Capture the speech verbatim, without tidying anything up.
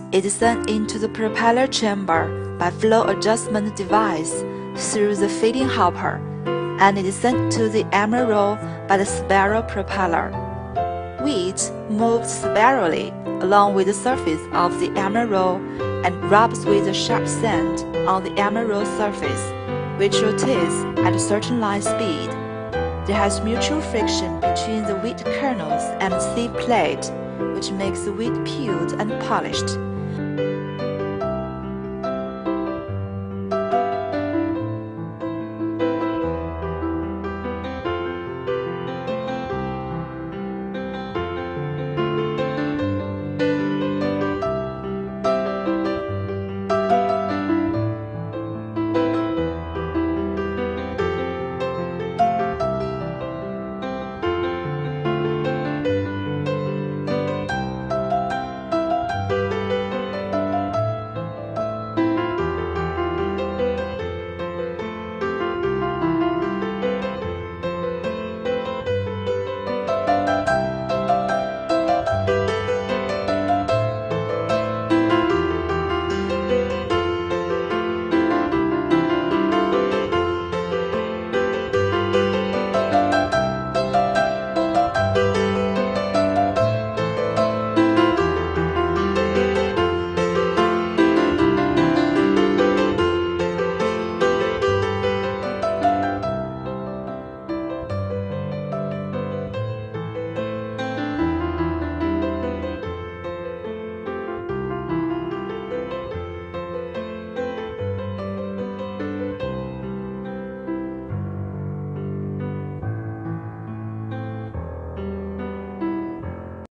It is sent into the propeller chamber by flow adjustment device through the feeding hopper, and it is sent to the emerald by the spiral propeller. Wheat moves spirally along with the surface of the emerald and rubs with the sharp sand on the emerald surface, which rotates at a certain line speed. There has mutual friction between the wheat kernels and the sieve plate, which makes the wheat peeled and polished.